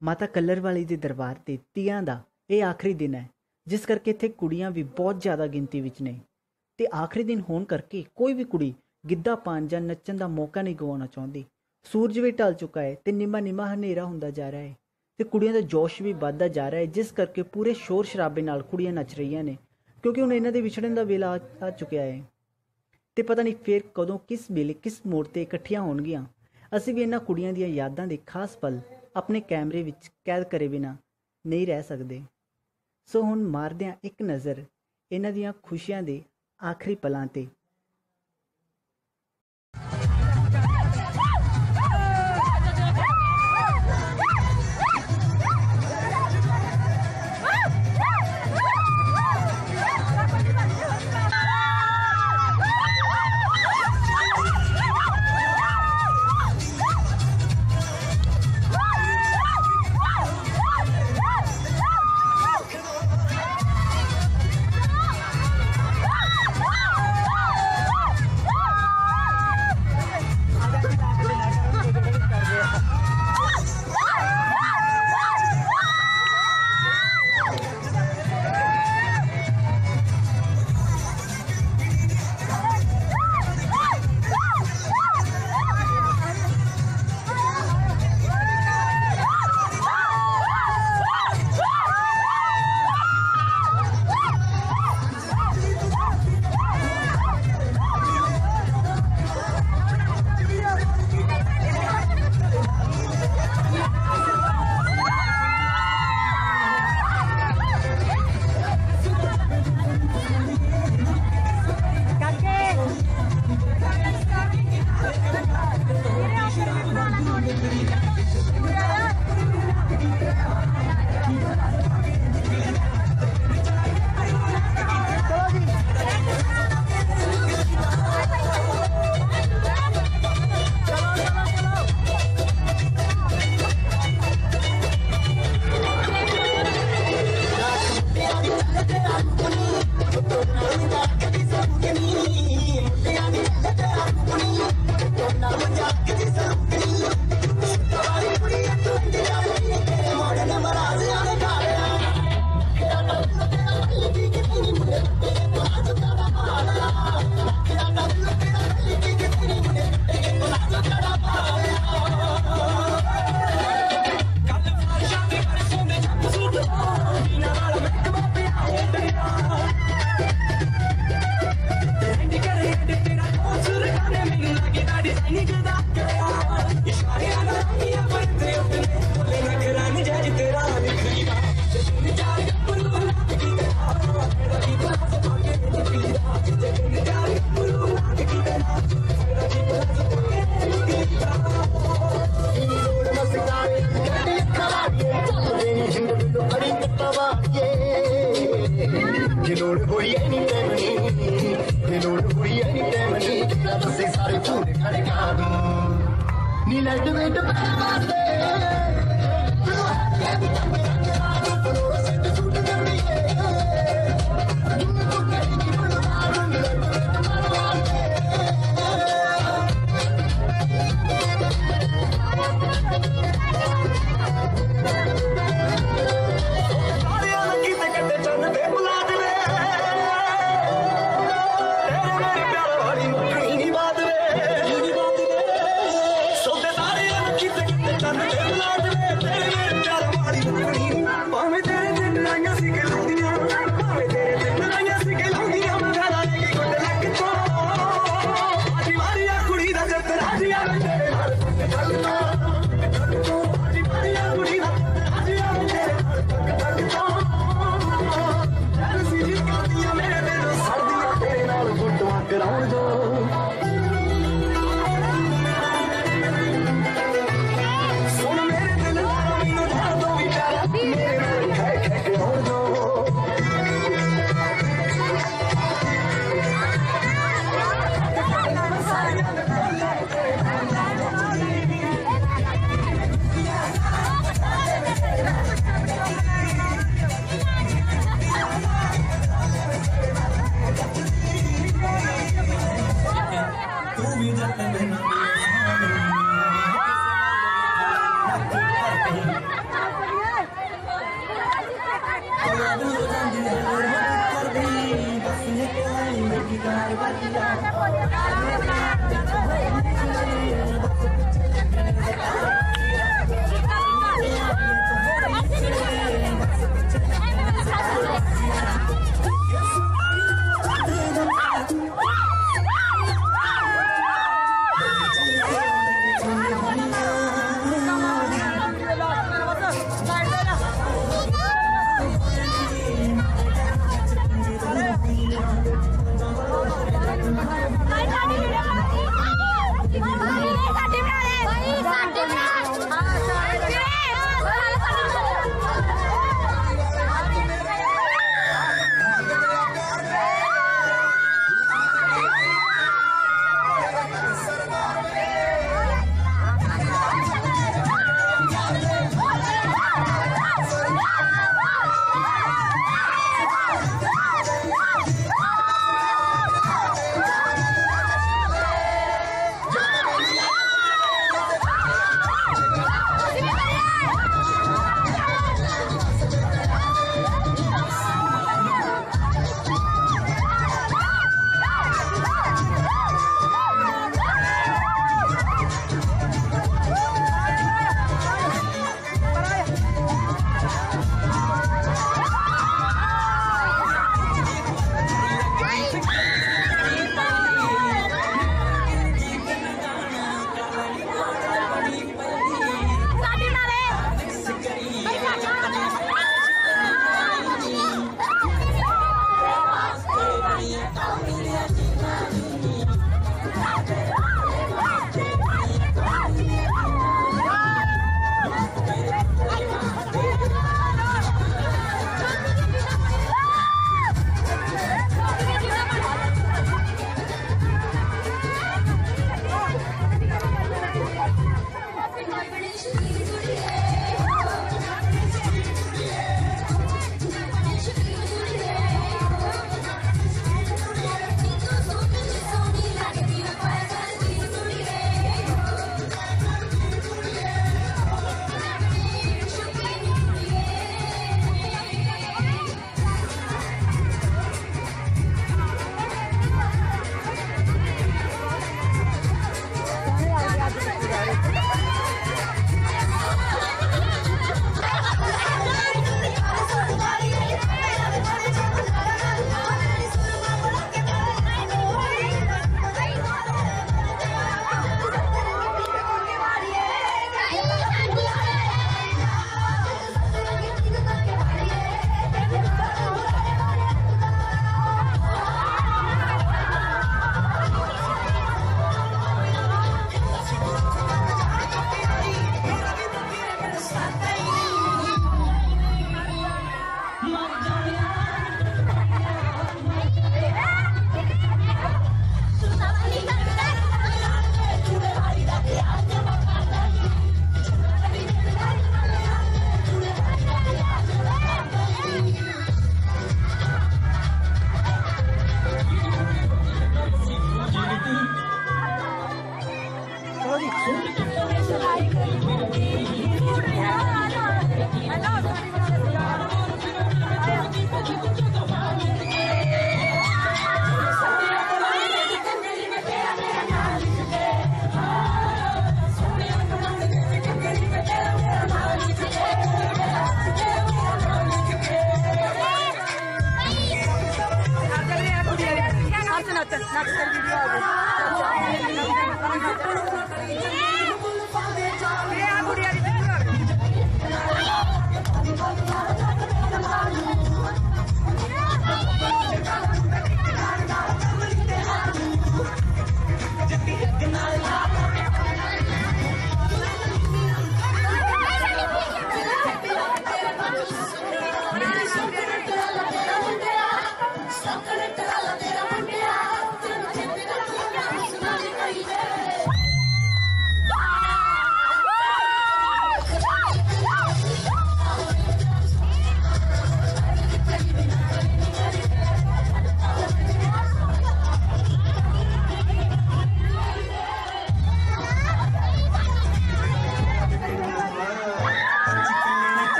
ਮਾਤਾ ਕਲਰ ਵਾਲੀ ਦੇ ਦਰਬਾਰ ਤੇ ਤੀਆਂ ਦਾ ਇਹ ਆਖਰੀ ਦਿਨ ਹੈ, ਜਿਸ ਕਰਕੇ ਇੱਥੇ ਕੁੜੀਆਂ ਵੀ ਬਹੁਤ ਜ਼ਿਆਦਾ ਗਿਣਤੀ ਵਿੱਚ ਨੇ। ਤੇ ਆਖਰੀ ਦਿਨ ਹੋਣ ਕਰਕੇ ਕੋਈ ਵੀ ਕੁੜੀ ਗਿੱਧਾ ਪਾਉਣ ਜਾਂ ਨੱਚਣ ਦਾ ਮੌਕਾ ਨਹੀਂ ਗਵਾਉਣਾ ਚਾਹੁੰਦੀ। ਸੂਰਜ ਵੀ ਢਲ ਚੁੱਕਾ ਹੈ ਤੇ ਨਿੰਮਾ ਨਿੰਮਾ ਹਨੇਰਾ ਹੁੰਦਾ ਜਾ ਰਿਹਾ ਹੈ ਤੇ ਕੁੜੀਆਂ ਦਾ ਜੋਸ਼ ਵੀ ਵੱਧਦਾ ਜਾ ਰਿਹਾ ਹੈ, ਜਿਸ ਕਰਕੇ ਪੂਰੇ ਸ਼ੋਰ ਸ਼ਰਾਬੇ ਨਾਲ ਕੁੜੀਆਂ ਨੱਚ ਰਹੀਆਂ ਨੇ, ਕਿਉਂਕਿ ਹੁਣ ਇਹਨਾਂ ਦੇ ਵਿਛੜਨ ਦਾ ਵੇਲਾ ਆ ਚੁੱਕਿਆ ਹੈ। ਤੇ ਪਤਾ ਨਹੀਂ ਫਿਰ ਕਦੋਂ ਕਿਸ ਵੇਲੇ ਕਿਸ ਮੋੜ ਤੇ ਇਕੱਠੀਆਂ ਹੋਣਗੀਆਂ। ਅਸੀਂ ਵੀ ਇਹਨਾਂ ਕੁੜੀਆਂ ਦੀਆਂ ਯਾਦਾਂ ਦੇ ਖਾਸ ਪਲ ਆਪਣੇ ਕੈਮਰੇ ਵਿੱਚ ਕੈਦ ਕਰੇ ਬਿਨਾਂ ਨਹੀਂ ਰਹਿ ਸਕਦੇ। ਸੋ ਹੁਣ ਮਾਰਦੇ ਹਾਂ ਇੱਕ ਨਜ਼ਰ ਇਹਨਾਂ ਦੀਆਂ ਖੁਸ਼ੀਆਂ ਦੇ ਆਖਰੀ ਪਲਾਂ ਤੇ।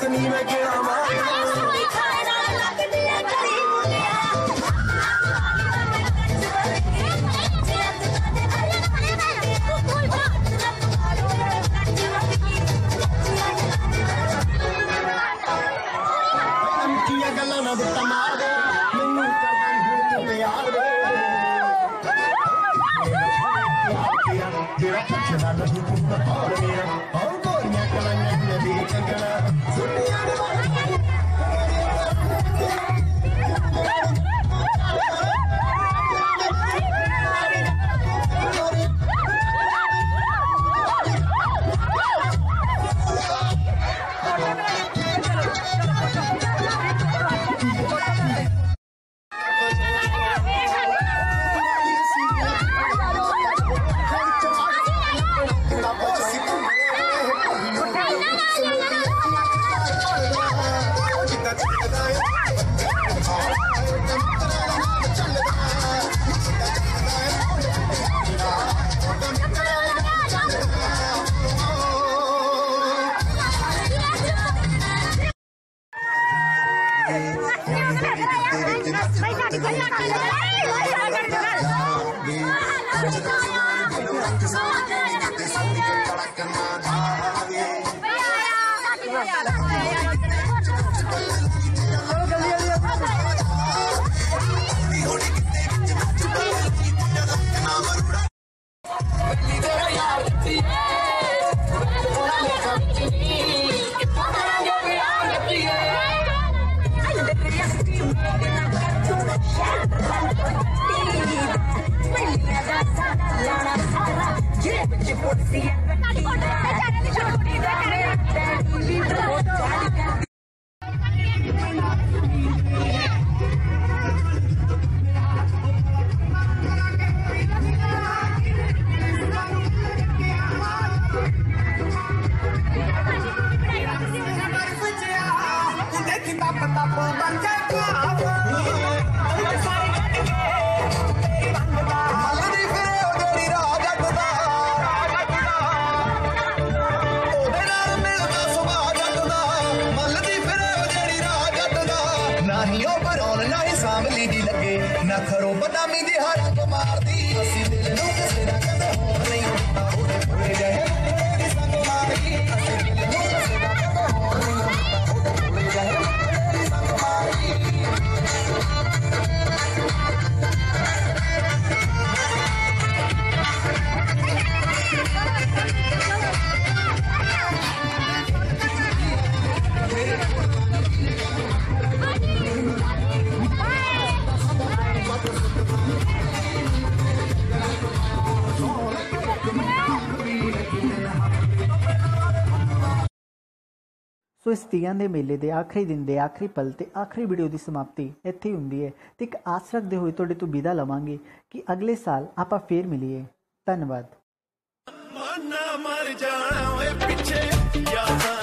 ਸੋ ਇਸ ਤੀਆਂ ਦੇ ਮੇਲੇ ਦੇ ਆਖਰੀ ਦਿਨ ਦੇ ਆਖਰੀ ਪਲ ਤੇ ਆਖਰੀ ਵੀਡੀਓ ਦੀ ਸਮਾਪਤੀ ਇੱਥੇ ਹੀ ਹੁੰਦੀ ਹੈ ਤੇ ਇੱਕ ਆਸ ਰੱਖਦੇ ਹੋਏ ਤੁਹਾਡੇ ਤੋਂ ਵਿਦਾ ਲਵਾਂਗੇ ਕਿ ਅਗਲੇ ਸਾਲ ਆਪਾਂ ਫੇਰ ਮਿਲੀਏ। ਧੰਨਵਾਦ।